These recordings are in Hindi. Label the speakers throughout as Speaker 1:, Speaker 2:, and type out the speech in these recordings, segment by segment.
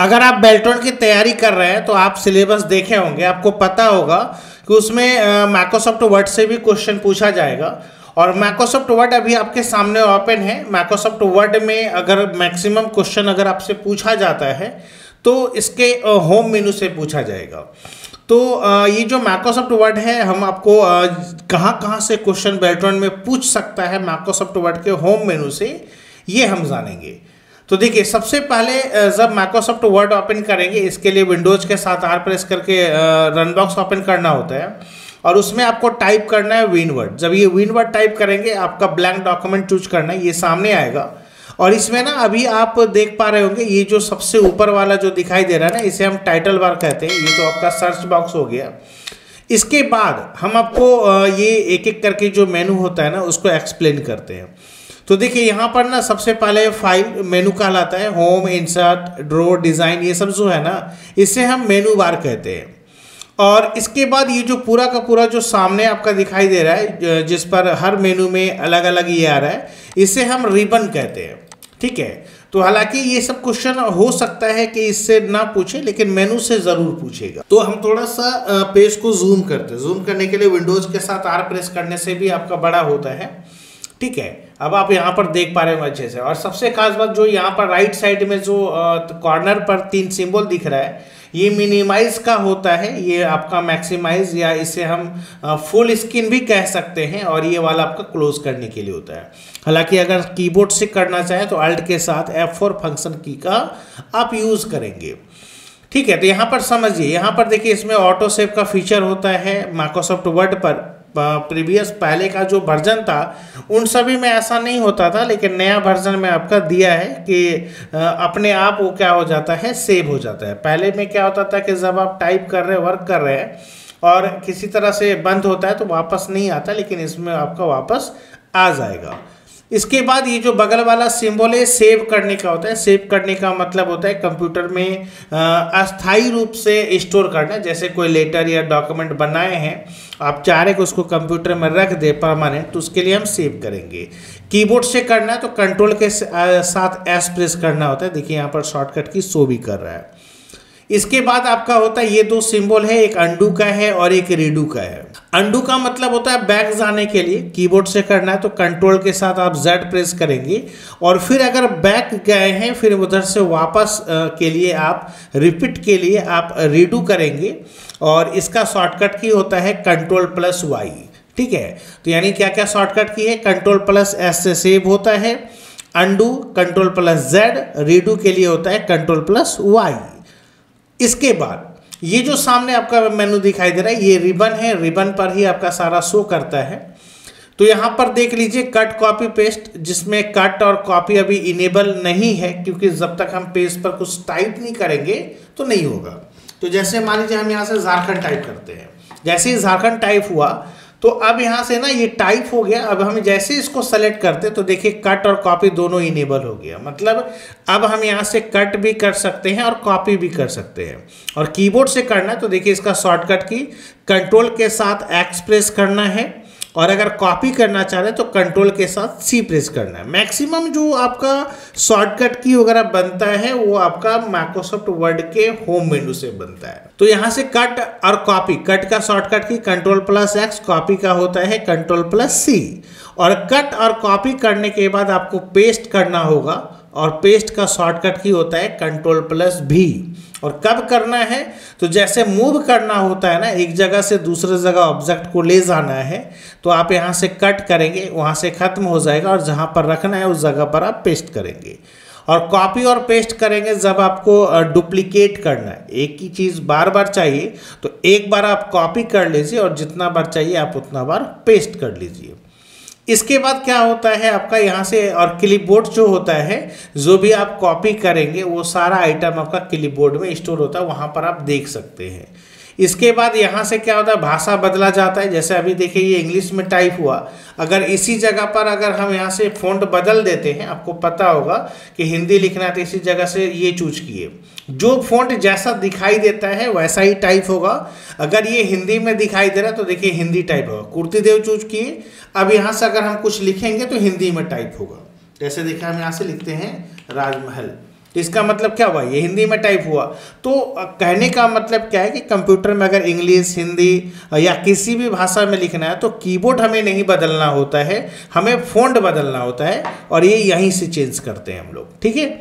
Speaker 1: अगर आप बेल्ट्रॉन की तैयारी कर रहे हैं तो आप सिलेबस देखे होंगे, आपको पता होगा कि उसमें माइक्रोसॉफ्ट वर्ड से भी क्वेश्चन पूछा जाएगा। और माइक्रोसॉफ्ट वर्ड अभी आपके सामने ओपन है। माइक्रोसॉफ्ट वर्ड में अगर मैक्सिमम क्वेश्चन अगर आपसे पूछा जाता है तो इसके होम मेनू से पूछा जाएगा। तो ये जो माइक्रोसॉफ्ट वर्ड है, हम आपको कहाँ कहाँ से क्वेश्चन बेल्ट्रॉन में पूछ सकता है माइक्रोसॉफ्ट वर्ड के होम मेनू से, ये हम जानेंगे। तो देखिए, सबसे पहले जब माइक्रोसॉफ्ट वर्ड ओपन करेंगे, इसके लिए विंडोज के साथ R प्रेस करके रन बॉक्स ओपन करना होता है और उसमें आपको टाइप करना है विनवर्ड। जब ये विनवर्ड टाइप करेंगे, आपका ब्लैंक डॉक्यूमेंट चूज करना है, ये सामने आएगा। और इसमें ना अभी आप देख पा रहे होंगे, ये जो सबसे ऊपर वाला जो दिखाई दे रहा है ना, इसे हम टाइटल बार कहते हैं। ये तो आपका सर्च बॉक्स हो गया। इसके बाद हम आपको ये एक एक करके जो मेनू होता है ना, उसको एक्सप्लेन करते हैं। तो देखिए, यहाँ पर ना सबसे पहले फाइल मेनू कहलाता है। होम, इंसर्ट, ड्रॉ, डिज़ाइन, ये सब जो है ना, इसे हम मेनू बार कहते हैं। और इसके बाद ये जो पूरा का पूरा जो सामने आपका दिखाई दे रहा है, जिस पर हर मेनू में अलग अलग ये आ रहा है, इसे हम रिबन कहते हैं। ठीक है। तो हालांकि ये सब क्वेश्चन हो सकता है कि इससे ना पूछे, लेकिन मेनू से ज़रूर पूछेगा। तो हम थोड़ा सा पेज को जूम करते हैं। जूम करने के लिए विंडोज़ के साथ R प्रेस करने से भी आपका बड़ा होता है। ठीक है। अब आप यहाँ पर देख पा रहे हो अच्छे से। और सबसे खास बात, जो यहाँ पर राइट साइड में जो कॉर्नर पर 3 सिंबल दिख रहा है, ये मिनिमाइज का होता है। ये आपका मैक्सिमाइज, या इसे हम फुल स्क्रीन भी कह सकते हैं। और ये वाला आपका क्लोज करने के लिए होता है। हालांकि अगर कीबोर्ड से करना चाहें तो अल्ट के साथ F4 फंक्शन की का आप यूज़ करेंगे। ठीक है। तो यहाँ पर समझिए, यहाँ पर देखिए, इसमें ऑटो सेव का फीचर होता है। माइक्रोसॉफ्ट वर्ड पर प्रीवियस पहले का जो वर्जन था, उन सभी में ऐसा नहीं होता था, लेकिन नया वर्जन में आपका दिया है कि अपने आप वो क्या हो जाता है, सेव हो जाता है। पहले में क्या होता था कि जब आप टाइप कर रहे हैं, वर्क कर रहे हैं और किसी तरह से बंद होता है तो वापस नहीं आता, लेकिन इसमें आपका वापस आ जाएगा। इसके बाद ये जो बगल वाला सिंबल है, सेव करने का होता है। सेव करने का मतलब होता है कंप्यूटर में अस्थायी रूप से स्टोर करना। जैसे कोई लेटर या डॉक्यूमेंट बनाए हैं, आप चाह रहे कि उसको कंप्यूटर में रख दे परमानेंट, तो उसके लिए हम सेव करेंगे। कीबोर्ड से करना है तो कंट्रोल के साथ S प्रेस करना होता है। देखिए, यहाँ पर शॉर्टकट की शो भी कर रहा है। इसके बाद आपका होता है ये 2 सिंबल है, एक अंडू का है और एक रीडू का है। अंडू का मतलब होता है बैक जाने के लिए। कीबोर्ड से करना है तो कंट्रोल के साथ आप Z प्रेस करेंगे, और फिर अगर बैक गए हैं, फिर उधर से वापस के लिए आप रिपीट के लिए आप रीडू करेंगे। और इसका शॉर्टकट की होता है Ctrl+Y। ठीक है। तो यानी क्या क्या शॉर्टकट की है, Ctrl+S से सेव होता है, अंडू Ctrl+Z, रीडू के लिए होता है Ctrl+Y। इसके बाद ये जो सामने आपका मेनू दिखाई दे रहा है, ये रिबन है। रिबन पर ही आपका सारा शो करता है। तो यहाँ पर देख लीजिए, कट, कॉपी, पेस्ट, जिसमें कट और कॉपी अभी इनेबल नहीं है, क्योंकि जब तक हम पेज पर कुछ टाइप नहीं करेंगे तो नहीं होगा। तो जैसे मान लीजिए हम यहाँ से झारखंड टाइप करते हैं। जैसे ही झारखंड टाइप हुआ तो अब यहाँ से ना ये टाइप हो गया। अब हम जैसे इसको सेलेक्ट करते तो देखिए, कट और कॉपी दोनों इनेबल हो गया। मतलब अब हम यहाँ से कट भी कर सकते हैं और कॉपी भी कर सकते हैं। और कीबोर्ड से करना है तो देखिए, इसका शॉर्टकट की कंट्रोल के साथ X प्रेस करना है, और अगर कॉपी करना चाह रहे हैं तो कंट्रोल के साथ C प्रेस करना है। मैक्सिमम जो आपका शॉर्टकट की वगैरह बनता है वो आपका माइक्रोसॉफ्ट वर्ड के होम मेनू से बनता है। तो यहाँ से कट और कॉपी, कट का शॉर्टकट की Ctrl+X, कॉपी का होता है Ctrl+C। और कट और कॉपी करने के बाद आपको पेस्ट करना होगा, और पेस्ट का शॉर्टकट की होता है Ctrl+V। और कब करना है, तो जैसे मूव करना होता है ना, एक जगह से दूसरे जगह ऑब्जेक्ट को ले जाना है, तो आप यहाँ से कट करेंगे, वहाँ से खत्म हो जाएगा, और जहाँ पर रखना है उस जगह पर आप पेस्ट करेंगे। और कॉपी और पेस्ट करेंगे जब आपको डुप्लीकेट करना है, एक ही चीज़ बार बार चाहिए, तो एक बार आप कॉपी कर लीजिए और जितना बार चाहिए आप उतना बार पेस्ट कर लीजिए। इसके बाद क्या होता है आपका यहाँ से, और क्लिपबोर्ड जो होता है, जो भी आप कॉपी करेंगे वो सारा आइटम आपका क्लिपबोर्ड में स्टोर होता है, वहाँ पर आप देख सकते हैं। इसके बाद यहाँ से क्या होता है, भाषा बदला जाता है। जैसे अभी देखिए, ये इंग्लिश में टाइप हुआ, अगर इसी जगह पर अगर हम यहाँ से फ़ॉन्ट बदल देते हैं, आपको पता होगा कि हिंदी लिखना है तो इसी जगह से ये चूज किए। जो फ़ॉन्ट जैसा दिखाई देता है वैसा ही टाइप होगा। अगर ये हिंदी में दिखाई दे रहा है तो देखिए हिंदी टाइप होगा। कुर्तीदेव चूज किए, अब यहाँ से अगर हम कुछ लिखेंगे तो हिंदी में टाइप होगा। जैसे देखिए, हम यहाँ से लिखते हैं राजमहल, इसका मतलब क्या हुआ, ये हिंदी में टाइप हुआ। तो कहने का मतलब क्या है कि कंप्यूटर में अगर इंग्लिश, हिंदी या किसी भी भाषा में लिखना है तो कीबोर्ड हमें नहीं बदलना होता है, हमें फ़ॉन्ट बदलना होता है, और ये यहीं से चेंज करते हैं हम लोग, ठीक है।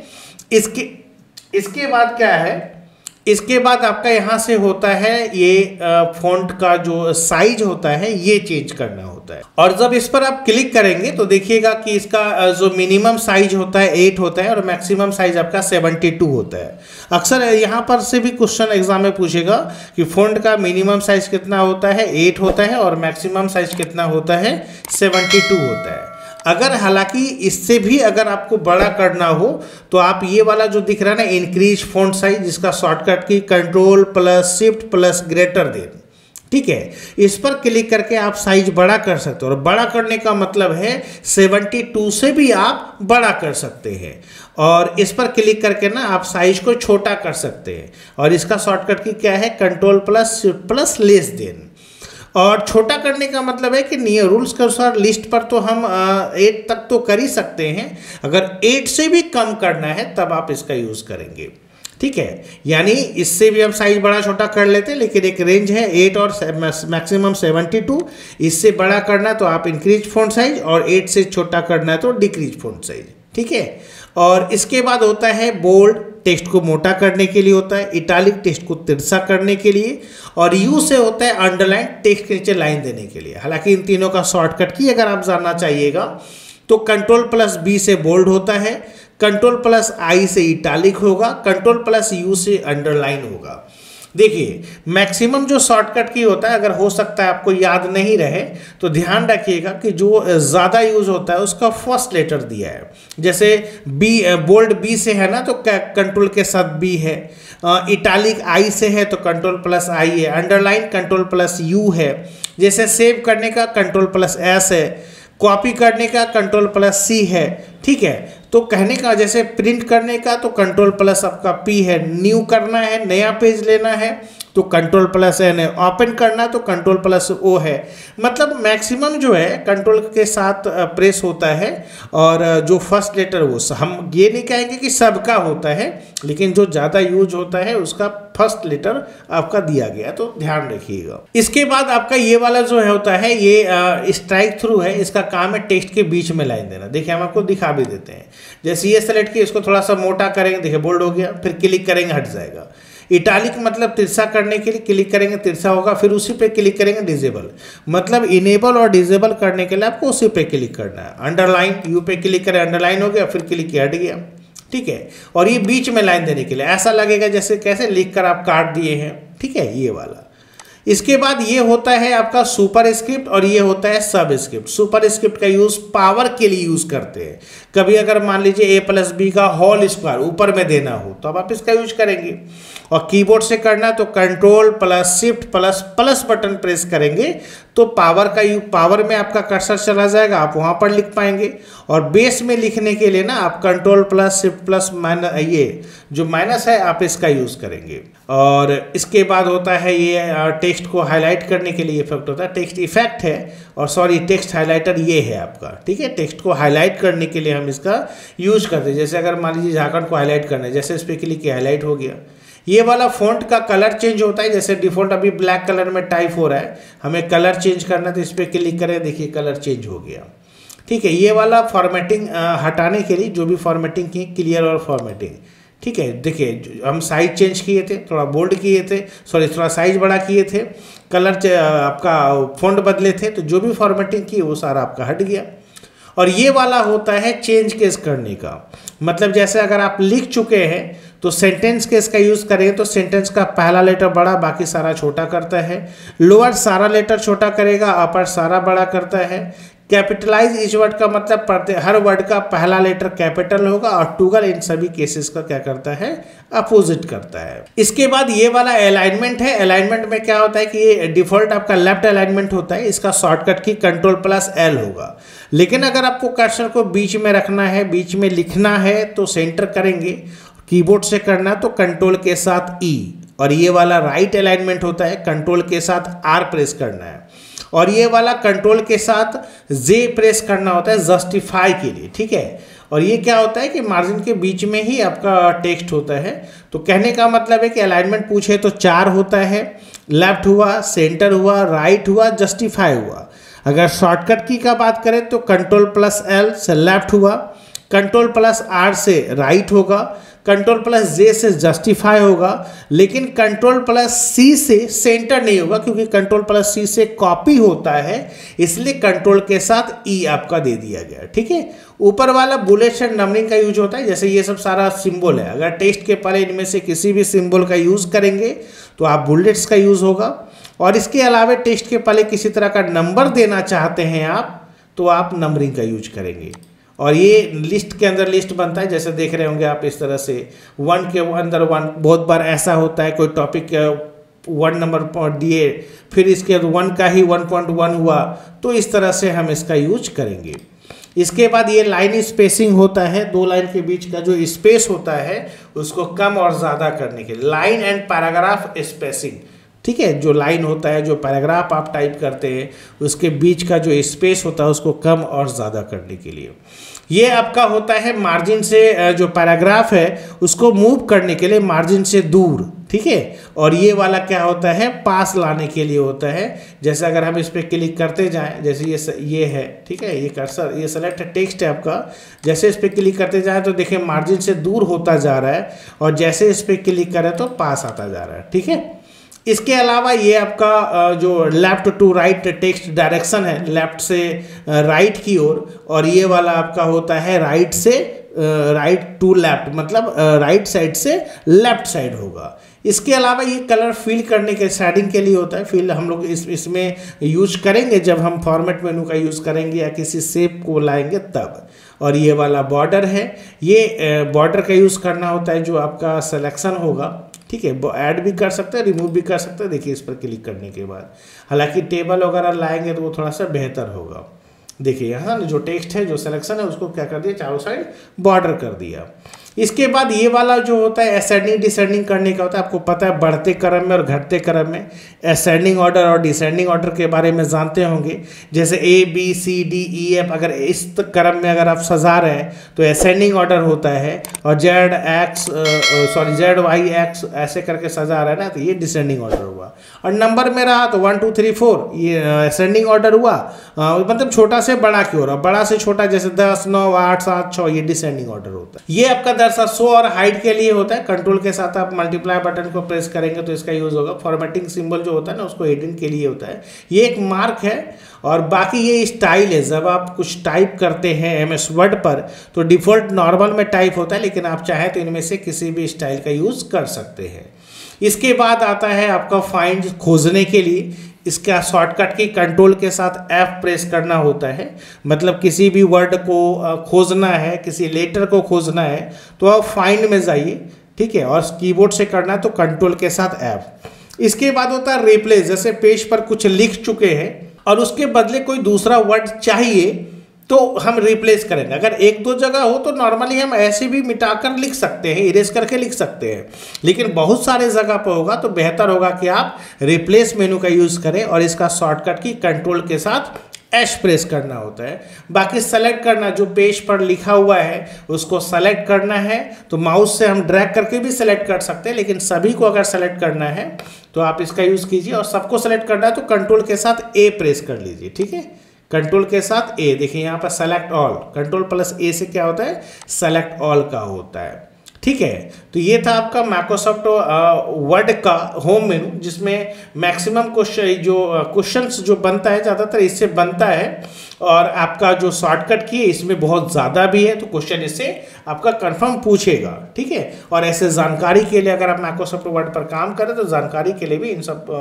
Speaker 1: इसके बाद क्या है, इसके बाद आपका यहाँ से होता है ये फ़ॉन्ट का जो साइज होता है ये चेंज करना होता है। और जब इस पर आप क्लिक करेंगे तो देखिएगा कि इसका जो मिनिमम साइज होता है 8 होता है और मैक्सिमम साइज आपका 72 होता है। अक्सर यहाँ पर से भी क्वेश्चन एग्जाम में पूछेगा कि फ़ॉन्ट का मिनिमम साइज कितना होता है, 8 होता है, और मैक्सिमम साइज कितना होता है, 72 होता है। अगर हालांकि इससे भी अगर आपको बड़ा करना हो तो आप ये वाला जो दिख रहा है ना, इंक्रीज फ़ॉन्ट साइज, जिसका shortcut key control plus shift plus greater than, ठीक है, इस पर क्लिक करके आप साइज बड़ा कर सकते हो। और बड़ा करने का मतलब है 72 से भी आप बड़ा कर सकते हैं, और इस पर क्लिक करके ना आप साइज को छोटा कर सकते हैं। और इसका शॉर्टकट की क्या है, control plus shift plus less than. और छोटा करने का मतलब है कि नियर रूल्स के अनुसार लिस्ट पर तो हम 8 तक तो कर ही सकते हैं, अगर 8 से भी कम करना है तब आप इसका यूज़ करेंगे, ठीक है। यानी इससे भी हम साइज बड़ा छोटा कर लेते हैं, लेकिन एक रेंज है 8 और मैक्सिमम 72। इससे बड़ा करना है तो आप इंक्रीज फ़ॉन्ट साइज, और 8 से छोटा करना है तो डिक्रीज फ़ॉन्ट साइज, ठीक है। और इसके बाद होता है बोल्ड, टेक्स्ट को मोटा करने के लिए होता है, इटालिक टेक्स्ट को तिरछा करने के लिए, और यू से होता है अंडरलाइन, टेक्स्ट के नीचे लाइन देने के लिए। हालांकि इन तीनों का शॉर्टकट की अगर आप जानना चाहिएगा तो कंट्रोल प्लस बी से बोल्ड होता है, कंट्रोल प्लस आई से इटालिक होगा, कंट्रोल प्लस यू से अंडरलाइन होगा। देखिए मैक्सिमम जो शॉर्टकट की होता है, अगर हो सकता है आपको याद नहीं रहे तो ध्यान रखिएगा कि जो ज़्यादा यूज होता है उसका फर्स्ट लेटर दिया है। जैसे बी, बोल्ड बी से है ना तो कंट्रोल के साथ बी है, इटालिक आई से है तो कंट्रोल प्लस आई है, अंडरलाइन कंट्रोल प्लस यू है, जैसे सेव करने का कंट्रोल प्लस एस है, कॉपी करने का कंट्रोल प्लस सी है, ठीक है। तो कहने का जैसे प्रिंट करने का तो कंट्रोल प्लस आपका पी है, न्यू करना है, नया पेज लेना है तो कंट्रोल प्लस एन है, ओपन करना तो कंट्रोल प्लस ओ है। मतलब मैक्सिमम जो है कंट्रोल के साथ प्रेस होता है, और जो फर्स्ट लेटर वो हम ये नहीं कहेंगे कि सबका होता है, लेकिन जो ज़्यादा यूज होता है उसका फर्स्ट लेटर आपका दिया गया, तो ध्यान रखिएगा। इसके बाद आपका ये वाला जो है होता है ये स्ट्राइक थ्रू है, इसका काम है टेक्स्ट के बीच में लाइन देना। देखिए हम आपको दिखा भी देते हैं, जैसे ये सेलेक्ट किया, इसको थोड़ा सा मोटा करेंगे, देखिए बोल्ड हो गया, फिर क्लिक करेंगे हट जाएगा। इटालिक मतलब तिरछा करने के लिए क्लिक करेंगे तिरछा होगा, फिर उसी पे क्लिक करेंगे डिसेबल, मतलब इनेबल और डिसेबल करने के लिए आपको उसी पे क्लिक करना है। अंडरलाइन यू पे क्लिक करें, अंडरलाइन हो गया, फिर क्लिक किया हट गया, ठीक है। और ये बीच में लाइन देने के लिए ऐसा लगेगा जैसे कैसे लिख कर आप काट दिए हैं, ठीक है, ये वाला। इसके बाद ये होता है आपका सुपर स्क्रिप्ट, और ये होता है सब स्क्रिप्ट। सुपर स्क्रिप्ट का यूज़ पावर के लिए यूज़ करते हैं। कभी अगर मान लीजिए a प्लस बी का होल स्क्वायर ऊपर में देना हो तो अब आप इसका यूज करेंगे, और कीबोर्ड से करना तो control plus shift plus plus button press करेंगे तो पावर में आपका कर्सर चला जाएगा, आप वहाँ पर लिख पाएंगे। और बेस में लिखने के लिए ना आप control plus shift plus minus, ये जो माइनस है आप इसका यूज़ करेंगे। और इसके बाद होता है ये टेक्स्ट को हाईलाइट करने के लिए इफेक्ट होता है, टेक्स्ट इफेक्ट है, और सॉरी टेक्स्ट हाईलाइटर ये है आपका, ठीक है। टेक्स्ट को हाईलाइट करने के लिए हम इसका यूज करते हैं। जैसे अगर मान लीजिए झारखंड को हाईलाइट करना है, जैसे इस पर क्लिक किया हाईलाइट हो गया। ये वाला फ़ॉन्ट का कलर चेंज होता है, जैसे डिफ़ॉल्ट अभी ब्लैक कलर में टाइप हो रहा है, हमें कलर चेंज करना है तो इस पर क्लिक करें, देखिए कलर चेंज हो गया, ठीक है। ये वाला फॉर्मेटिंग हटाने के लिए जो भी फॉर्मेटिंग की, क्लियर और फॉर्मेटिंग, ठीक है। देखिए हम साइज चेंज किए थे, थोड़ा बोल्ड किए थे, सॉरी थोड़ा साइज बड़ा किए थे, कलर आपका फ़ॉन्ट बदले थे, तो जो भी फॉर्मेटिंग की वो सारा आपका हट गया। और ये वाला होता है चेंज केस करने का, मतलब जैसे अगर आप लिख चुके हैं तो सेंटेंस केस का यूज़ करेंगे तो सेंटेंस का पहला लेटर बड़ा बाकी सारा छोटा करता है, लोअर सारा लेटर छोटा करेगा, अपर सारा बड़ा करता है। कैपिटलाइज इच वर्ड का मतलब हर वर्ड का पहला लेटर कैपिटल होगा, और टूगल इन सभी केसेस का क्या करता है, अपोजिट करता है। इसके बाद ये वाला अलाइनमेंट है। अलाइनमेंट में क्या होता है कि ये डिफॉल्ट आपका लेफ्ट अलाइनमेंट होता है, इसका shortcut key control plus L होगा। लेकिन अगर आपको कर्सर को बीच में रखना है, बीच में लिखना है तो सेंटर करेंगे, कीबोर्ड से करना तो कंट्रोल के साथ ई। और ये वाला राइट अलाइनमेंट होता है, कंट्रोल के साथ आर प्रेस करना है। और ये वाला कंट्रोल के साथ जे प्रेस करना होता है जस्टिफाई के लिए, ठीक है। और ये क्या होता है कि मार्जिन के बीच में ही आपका टेक्स्ट होता है। तो कहने का मतलब है कि अलाइनमेंट पूछे तो 4 होता है, लेफ्ट हुआ, सेंटर हुआ, राइट हुआ, जस्टिफाई हुआ। अगर शॉर्टकट की का बात करें तो Ctrl+L से लेफ्ट हुआ, Ctrl+R से राइट होगा, Ctrl+J से जस्टिफाई होगा, लेकिन Ctrl+C से सेंटर नहीं होगा क्योंकि Ctrl+C से कॉपी होता है, इसलिए कंट्रोल के साथ E आपका दे दिया गया। ठीक है, ऊपर वाला बुलेट्स एंड नंबरिंग का यूज होता है, जैसे ये सब सारा सिंबल है। अगर टेक्स्ट के पहले इनमें से किसी भी सिंबल का यूज करेंगे तो आप बुलेट्स का यूज होगा, और इसके अलावा टेक्स्ट के पहले किसी तरह का नंबर देना चाहते हैं आप तो आप नंबरिंग का यूज करेंगे। और ये लिस्ट के अंदर लिस्ट बनता है, जैसे देख रहे होंगे आप इस तरह से 1 के अंदर 1। बहुत बार ऐसा होता है कोई टॉपिक 1 नंबर दिए, फिर इसके 1 का ही 1.1 हुआ, तो इस तरह से हम इसका यूज करेंगे। इसके बाद ये लाइन स्पेसिंग होता है, 2 लाइन के बीच का जो स्पेस होता है उसको कम और ज़्यादा करने के लिए लाइन एंड पैराग्राफ स्पेसिंग। ठीक है, जो लाइन होता है, जो पैराग्राफ आप टाइप करते हैं उसके बीच का जो स्पेस होता है उसको कम और ज़्यादा करने के लिए। ये आपका होता है मार्जिन से, जो पैराग्राफ है उसको मूव करने के लिए मार्जिन से दूर। ठीक है, और ये वाला क्या होता है, पास लाने के लिए होता है। जैसे अगर हम इस पर क्लिक करते जाएं, जैसे ये है, ठीक है, ये कर्सर, ये सेलेक्ट टेक्स्ट है आपका, जैसे इस पर क्लिक करते जाएं तो देखिए मार्जिन से दूर होता जा रहा है, और जैसे इस पर क्लिक करें तो पास आता जा रहा है। ठीक है, इसके अलावा ये आपका जो left to right text direction है, लेफ्ट से राइट की ओर, और ये वाला आपका होता है राइट से राइट टू लेफ्ट, मतलब राइट साइड से लेफ्ट साइड होगा। इसके अलावा ये कलर फिल करने के शेडिंग के लिए होता है। फिल हम लोग इसमें यूज करेंगे जब हम फॉर्मेट मेनू का यूज़ करेंगे या किसी शेप को लाएंगे तब। और ये वाला बॉर्डर है, ये बॉर्डर का यूज़ करना होता है जो आपका सिलेक्शन होगा। ठीक है, ऐड भी कर सकते हैं, रिमूव भी कर सकते हैं। देखिए इस पर क्लिक करने के बाद, हालांकि टेबल वगैरह लाएंगे तो वो थोड़ा सा बेहतर होगा। देखिए यहाँ जो टेक्स्ट है, जो सिलेक्शन है, उसको क्या कर दिया, चारों साइड बॉर्डर कर दिया। इसके बाद ये वाला जो होता है असेंडिंग डिसेंडिंग करने का होता है। आपको पता है बढ़ते क्रम में और घटते क्रम में असेंडिंग ऑर्डर और डिसेंडिंग ऑर्डर के बारे में जानते होंगे। जैसे ABCDEF, अगर इस क्रम में अगर आप सजा रहे हैं तो असेंडिंग ऑर्डर होता है, और ZYX ऐसे करके सजा रहे हैं ना, तो ये डिसेंडिंग ऑर्डर हुआ। और नंबर में रहा तो 1 2 3 4 ये असेंडिंग ऑर्डर हुआ, मतलब छोटा से बड़ा की ओर, बड़ा से छोटा, जैसे 10 9 8 7 6 ये डिसेंडिंग ऑर्डर होता है। ये आपका दरअसल शो और हाइड के लिए होता है। कंट्रोल के साथ आप मल्टीप्लाई बटन को प्रेस करेंगे तो इसका यूज होगा। फॉर्मेटिंग सिंबल जो होता है ना, उसको एडिटिंग के लिए होता है। ये एक मार्क है, और बाकी ये स्टाइल है। जब आप कुछ टाइप करते हैं MS वर्ड पर तो डिफॉल्ट नॉर्मल में टाइप होता है, लेकिन आप चाहें तो इनमें से किसी भी स्टाइल का यूज कर सकते हैं। इसके बाद आता है आपका फाइंड, खोजने के लिए। इसका शॉर्टकट की कंट्रोल के साथ F प्रेस करना होता है। मतलब किसी भी वर्ड को खोजना है, किसी लेटर को खोजना है तो आप फाइंड में जाइए। ठीक है, और कीबोर्ड से करना है तो कंट्रोल के साथ F। इसके बाद होता है रिप्लेस। जैसे पेज पर कुछ लिख चुके हैं और उसके बदले कोई दूसरा वर्ड चाहिए तो हम रिप्लेस करेंगे। अगर 1-2 जगह हो तो नॉर्मली हम ऐसे भी मिटाकर लिख सकते हैं, इरेज करके लिख सकते हैं, लेकिन बहुत सारे जगह पर होगा तो बेहतर होगा कि आप रिप्लेस मेनू का यूज़ करें। और इसका शॉर्टकट की कंट्रोल के साथ H प्रेस करना होता है। बाकी सेलेक्ट करना, जो पेज पर लिखा हुआ है उसको सेलेक्ट करना है तो माउस से हम ड्रैग करके भी सेलेक्ट कर सकते हैं, लेकिन सभी को अगर सेलेक्ट करना है तो आप इसका यूज़ कीजिए। और सबको सेलेक्ट करना है तो कंट्रोल के साथ A प्रेस कर लीजिए। ठीक है, कंट्रोल के साथ A, देखिए यहाँ पर सेलेक्ट ऑल, Ctrl+A से क्या होता है, सेलेक्ट ऑल का होता है। ठीक है, तो ये था आपका माइक्रोसॉफ्ट वर्ड का होम मेनू, जिसमें मैक्सिमम क्वेश्चंस जो बनता है ज़्यादातर इससे बनता है। और आपका जो शॉर्टकट की है इसमें बहुत ज़्यादा भी है, तो क्वेश्चन इससे आपका कंफर्म पूछेगा। ठीक है, और ऐसे जानकारी के लिए अगर आप माइक्रोसॉफ्ट वर्ड पर काम करें तो जानकारी के लिए भी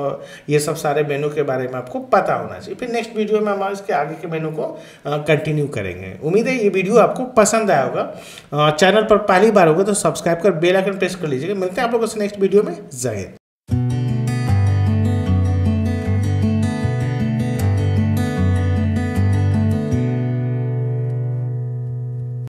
Speaker 1: ये सब सारे मेनू के बारे में आपको पता होना चाहिए। फिर नेक्स्ट वीडियो में हम इसके आगे के मेनू को कंटिन्यू करेंगे। उम्मीद है ये वीडियो आपको पसंद आया होगा। चैनल पर पहली बार होगा तो सब्सक्राइब कर बेल आइकन प्रेस कर लीजिएगा। मिलते हैं आप लोगों से नेक्स्ट वीडियो में। जय हिंद।